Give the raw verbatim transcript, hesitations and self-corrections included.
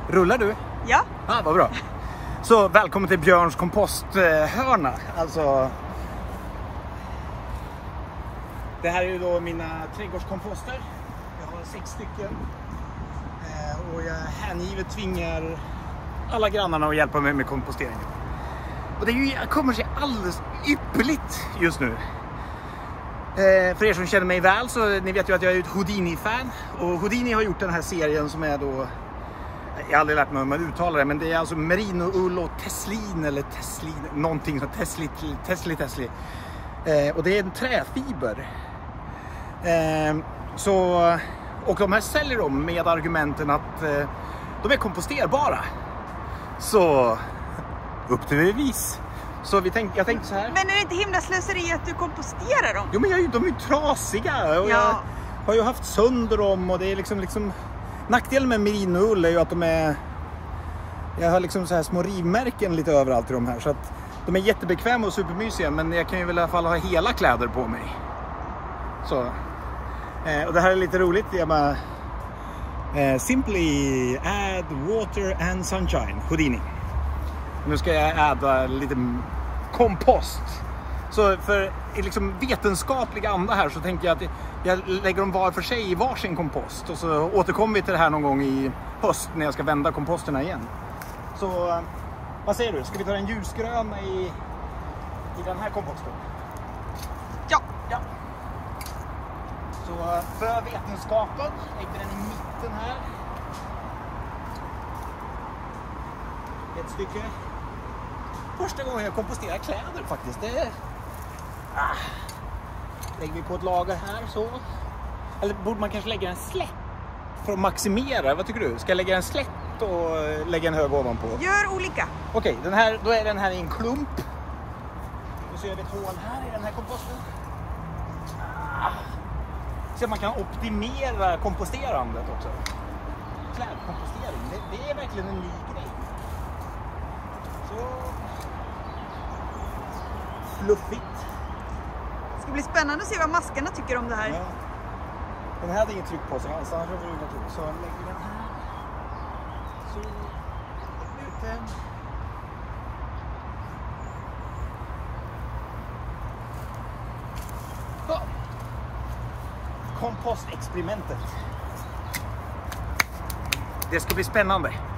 Rullar du? Ja. Ah, vad bra. Så välkommen till Björns komposthörna. Alltså, det här är ju då mina trädgårdskomposter. Jag har sex stycken. Eh, och jag hängivet tvingar alla grannarna att hjälpa mig med komposteringen. Och det är ju, jag kommer sig alldeles ypperligt just nu. Eh, för er som känner mig väl så ni vet ju att jag är ett Houdini-fan. Och Houdini har gjort den här serien som är då, jag har aldrig lärt mig hur man uttalar det, men det är alltså merino-ull och teslin eller teslin, någonting som tesli, tesli, tesli. Eh, och det är en träfiber. Eh, så, och de här säljer de med argumenten att eh, de är komposterbara. Så upp till bevis. Så vi tänk, jag tänkte så här. Men är det inte himla slöseri att du komposterar dem? Jo, men jag, de är ju trasiga och Ja. jag har ju haft sönder dem och det är liksom, liksom nackdelen med merino-ull är ju att de är, jag har liksom så här små rivmärken lite överallt i de här, så att de är jättebekväma och supermysiga, men jag kan ju väl i alla fall ha hela kläder på mig. Så eh, och det här är lite roligt. Jag bara eh, simply add water and sunshine, Houdini. Nu ska jag adda lite kompost. Så för i liksom vetenskapliga anda här så tänker jag att jag lägger dem var för sig i varsin kompost. Och så återkommer vi till det här någon gång i höst när jag ska vända komposterna igen. Så vad säger du? Ska vi ta en ljusgrön i, i den här komposten? Ja. Ja. Så för vetenskapen lägger vi den i mitten här. Ett stycke. Första gången jag komposterar kläder faktiskt. Det är... ah. Lägger vi på ett lager här så. Eller borde man kanske lägga en slätt för att maximera? Vad tycker du? Ska jag lägga en slätt och lägga en hög ovanpå? Gör olika. Okej, den här, då är den här i en klump. Och så gör vi ett hål här i den här komposten. Ah. Så att man kan optimera komposterandet också. Klädkompostering, det, det är verkligen en ny grej. Så fluffigt. Det ska bli spännande att se vad maskarna tycker om det här. Ja. Den här hade inget tryck på sig alls, annars var det naturligt. Så lägger vi den här. Så ut den. Så. Kompostexperimentet. Det ska bli spännande.